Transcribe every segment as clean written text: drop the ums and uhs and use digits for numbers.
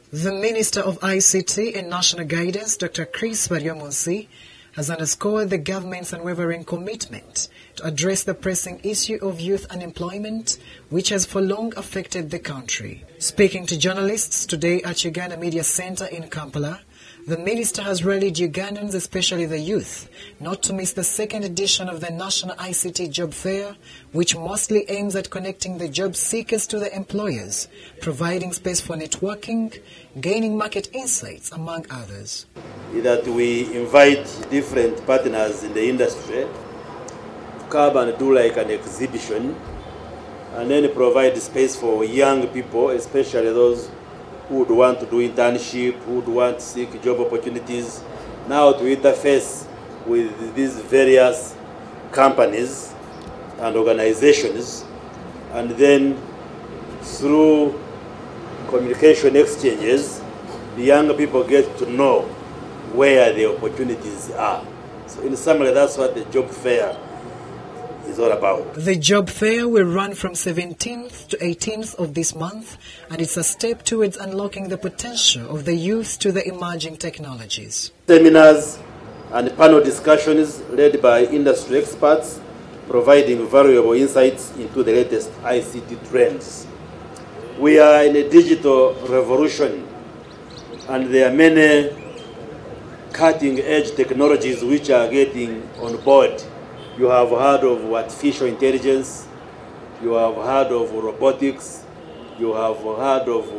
The Minister of ICT and National Guidance, Dr. Chris Baryomunsi, has underscored the government's unwavering commitment to address the pressing issue of youth unemployment, which has for long affected the country. Speaking to journalists today at Uganda Media Center in Kampala, the minister has rallied Ugandans, especially the youth, not to miss the second edition of the National ICT Job Fair, which mostly aims at connecting the job seekers to the employers, providing space for networking, gaining market insights, among others. That we invite different partners in the industry to come and do like an exhibition and then provide space for young people, especially those who would want to do internship, who would want to seek job opportunities, now to interface with these various companies and organizations, and then through communication exchanges, the young people get to know where the opportunities are. So in summary, that's what the job fair is all about. The job fair will run from 17th to 18th of this month, and it's a step towards unlocking the potential of the youth to the emerging technologies. Seminars and panel discussions led by industry experts providing valuable insights into the latest ICT trends. We are in a digital revolution, and there are many cutting-edge technologies which are getting on board. You have heard of artificial intelligence, you have heard of robotics, you have heard of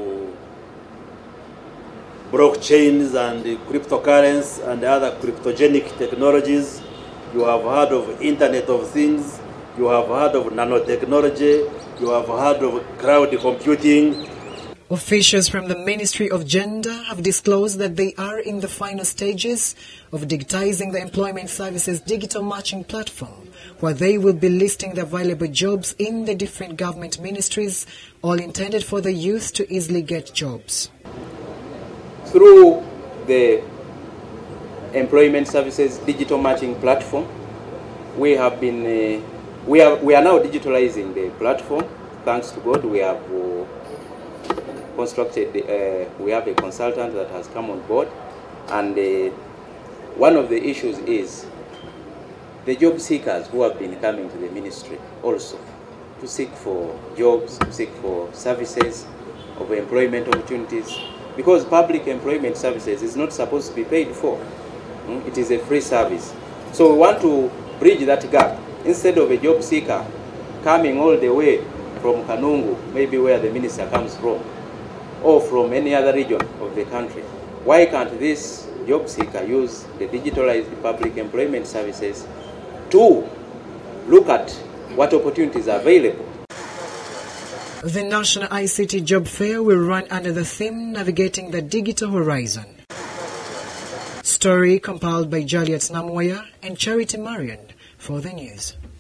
blockchains and cryptocurrencies and other cryptogenic technologies. You have heard of Internet of Things, you have heard of nanotechnology, you have heard of cloud computing. Officials from the Ministry of Gender have disclosed that they are in the final stages of digitizing the Employment Services digital matching platform, where they will be listing the available jobs in the different government ministries, all intended for the youth to easily get jobs. Through the Employment Services digital matching platform, we are now digitalizing the platform. Thanks to God, we have constructed, we have a consultant that has come on board, and one of the issues is the job seekers who have been coming to the ministry also to seek for jobs, to seek for services of employment opportunities, because public employment services is not supposed to be paid for. It is a free service. So we want to bridge that gap. Instead of a job seeker coming all the way from Kanungu, maybe where the minister comes from, or from any other region of the country, why can't this job seeker use the digitalized public employment services to look at what opportunities are available? The National ICT Job Fair will run under the theme Navigating the Digital Horizon. Story compiled by Juliet Namoya and Charity Marion for the news.